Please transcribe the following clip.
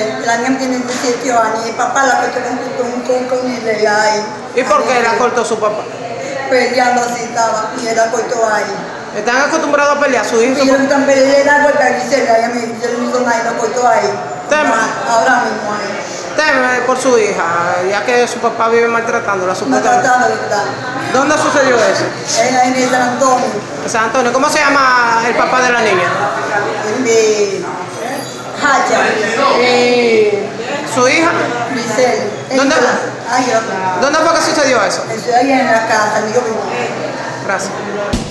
la niña tiene 18 años y el papá la cortó con ilegal. ¿Y por qué la cortó su papá? Peleando así estaba y él la cortó ahí. ¿Están acostumbrados a pelear su hijo? Y ellos están peleando porque a Gisela, ella me dice, no hizo nada y la cortó ahí. Ahora mismo ahí. Teme por su hija, ya que su papá vive maltratándola, supuestamente. ¿Dónde sucedió eso? En San Antonio. En San Antonio. ¿Cómo se llama el papá de la niña? Hacha. ¿Y su hija? Giselle. ¿Dónde fue que sucedió eso? Estoy ahí en la casa, amigo mío. Gracias.